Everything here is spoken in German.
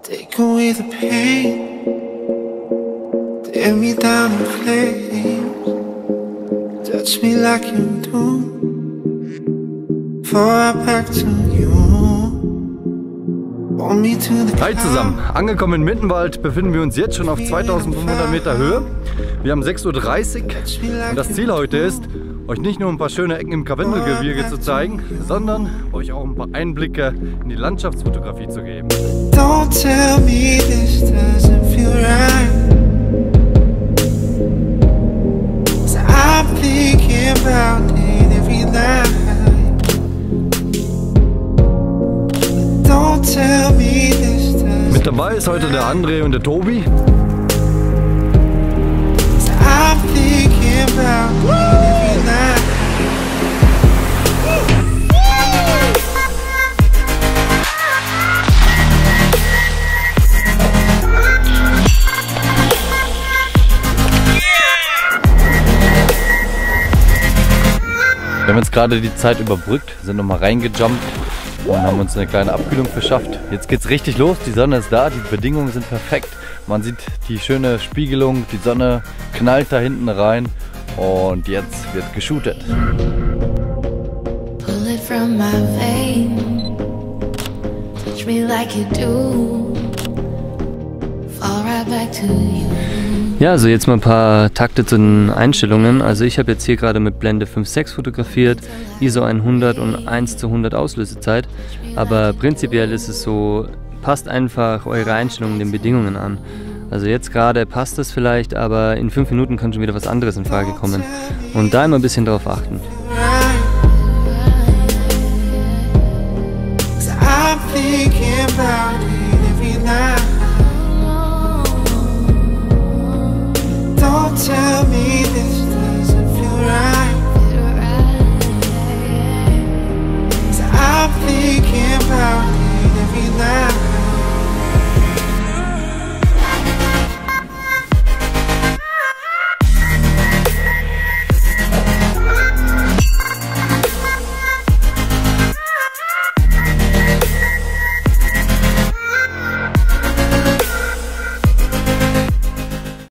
Take away the pain, tear me down in flames, touch me like you do, fall back to you. Hi zusammen, angekommen in Mittenwald befinden wir uns jetzt schon auf 2500 Meter Höhe. Wir haben 6:30 Uhr und das Ziel heute ist, euch nicht nur ein paar schöne Ecken im Karwendelgebirge zu zeigen, sondern euch auch ein paar Einblicke in die Landschaftsfotografie zu geben. Don't tell me this doesn't feel right. I'm thinking about it every night. Don't tell me this doesn't. Mit dabei ist heute der André und der Tobi. I'm thinking about it every night. Wir haben jetzt gerade die Zeit überbrückt, sind nochmal reingejumpt und haben uns eine kleine Abkühlung verschafft. Jetzt geht's richtig los, die Sonne ist da, die Bedingungen sind perfekt. Man sieht die schöne Spiegelung, die Sonne knallt da hinten rein und jetzt wird geshootet. Pull it from my vein, touch me like you do, fall right back to you. Ja, also jetzt mal ein paar Takte zu den Einstellungen. Also ich habe jetzt hier gerade mit Blende 5.6 fotografiert, ISO 100 und 1:100 Auslösezeit. Aber prinzipiell ist es so, passt einfach eure Einstellungen den Bedingungen an. Also jetzt gerade passt es vielleicht, aber in 5 Minuten kann schon wieder was anderes in Frage kommen. Und da immer ein bisschen drauf achten. I'm thinking about it.